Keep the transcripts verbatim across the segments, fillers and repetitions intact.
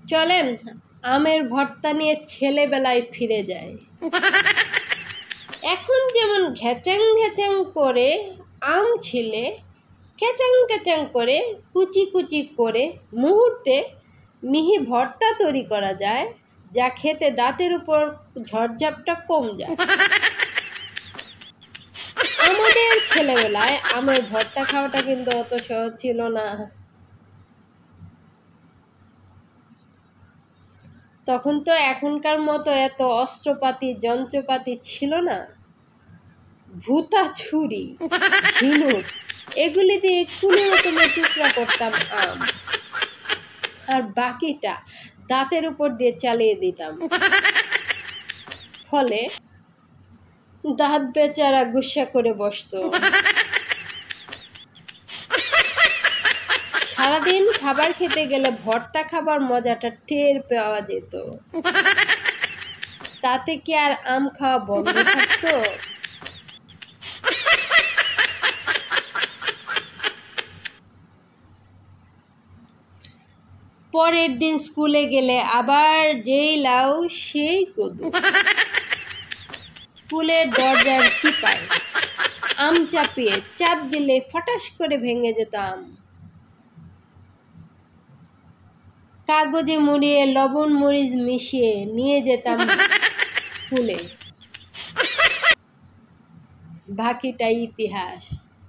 চলেন আমের ভর্তা নিয়ে ছেলেবেলায় ফিরে যায়। এখন যেমন ঘ্যাচাং ঘ্যাচাং করে আম ছিলে, ক্যাচাং ক্যাচাং করে কুচি কুচি করে মুহূর্তে মিহি ভর্তা তৈরি করা যায়, যা খেতে দাঁতের উপর ঝড়ঝাপটা কম যায়। আমাদের ছেলেবেলায় আমের ভর্তা খাওয়াটা কিন্তু অত সহজ ছিল না। তখন তো এখনকার মতো এত অস্ত্রপাতি যন্ত্রপাতি ছিল না। ভুতা ছুরি, ঝিনুক এগুলি দিয়ে কোনো রকমের টুকরা করতাম আম, আর বাকিটা দাঁতের উপর দিয়ে চালিয়ে দিতাম। ফলে দাঁত বেচারা গুস্সা করে বসতো। সারাদিন খাবার খেতে গেলে ভর্তা খাবার মজাটা টের পাওয়া যেত। তাতে কি আর আম খাওয়া বন্ধ থাকতো? পরের দিন স্কুলে গেলে আবার যেই লাউ সেই কদু। স্কুলের দরজার চিপায় আম চাপিয়ে চাপ দিলে ফটাস করে ভেঙে যেত আম। কাগজে মুড়িয়ে লবণ মরিচ মিশিয়ে নিয়ে যেতাম স্কুলে। বাকিটা ইতিহাস।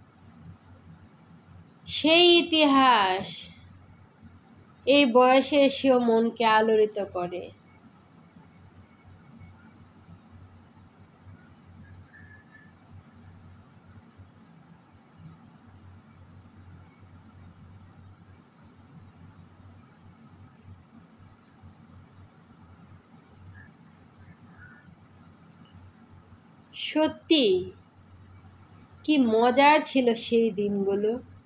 সেই ইতিহাস এই বয়সে এসেও মনকে আলোড়িত করে। সত্যি কি মজার ছিল সেই দিনগুলো।